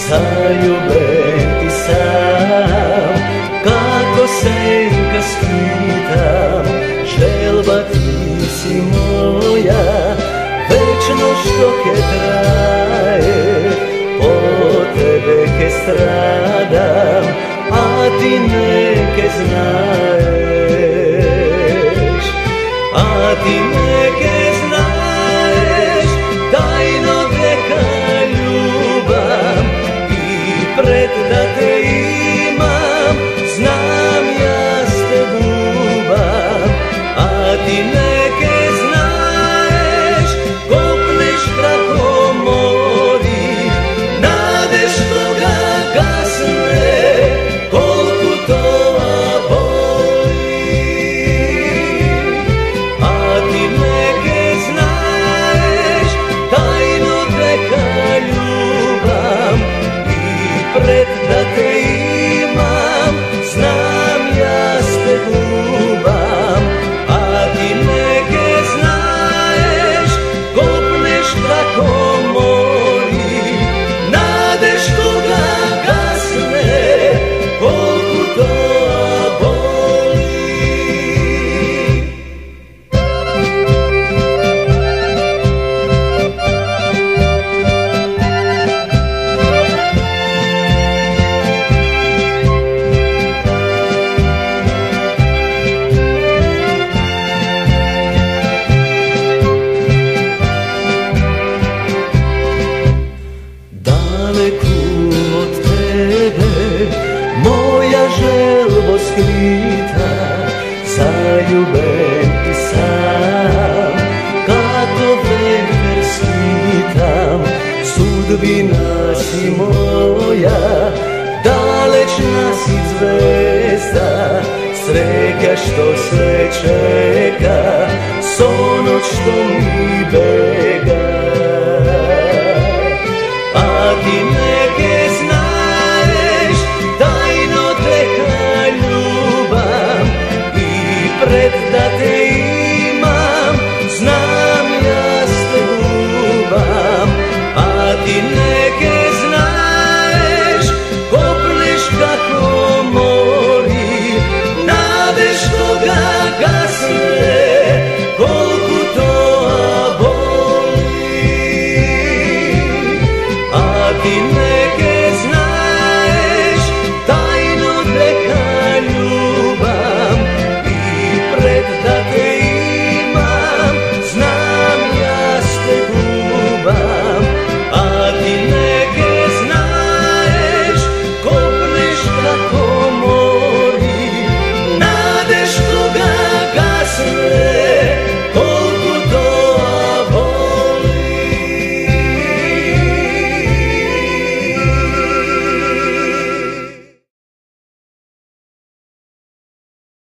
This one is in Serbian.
zaljubljen ti sam, kako senka skitam, želba ti si moja, večno što ke traje, po tebe ke stradam, a ti neke znaješ, a ti neke znaješ, tajno veka ljubav i pred da te imam, znam ja s te gubam, a ti neke znaješ, kopneš kako mori, nadeš toga gasne, kolku to boli, a ti neke znaješ, tajno veka ljubav i pred da te imam, znam ja s te gubam, a ti neke znaješ, kopneš kako mori, nadeš toga gasne, kolku to boli. Daleku od tebe, moja želbo skrita, zaljubljen ti sam, kako vehter skitam, sudbina si moja, dalečna si zvezda, sreka što sve čeka, sonoć što mi bega. A ti neke znaješ, tajno veka ljubav i pred da te imam, znam ja s te gubam, a ti neke znaješ, kopneš kako mori, nadeš toga gasne, kolku to boli, a ti